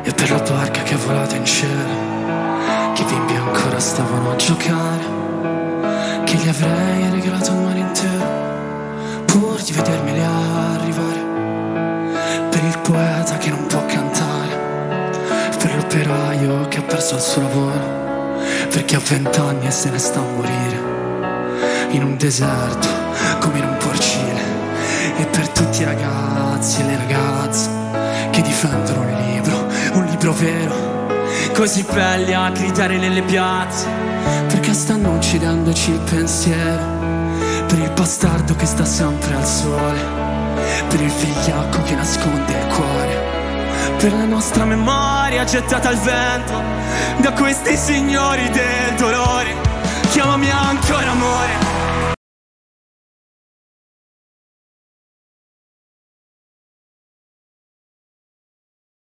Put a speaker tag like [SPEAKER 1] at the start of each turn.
[SPEAKER 1] e per la barca che è volata in cielo, che i bimbi ancora stavano a giocare, che gli avrei regalato un mare intero pur di vedermeli arrivare, per il poeta che non può cantare, per l'operaio che ha perso il suo lavoro, per chi ha 20 anni e se ne sta a morire in un deserto come in un porcile, e per tutti i ragazzi e le ragazze che difendono un libro vero, così belli a gridare nelle piazze, perché stanno uccidendoci il pensiero, per il bastardo che sta sempre al sole, per il vigliacco che nasconde il cuore, per la nostra memoria gettata al vento da questi signori del dolore. Chiamami ancora amore,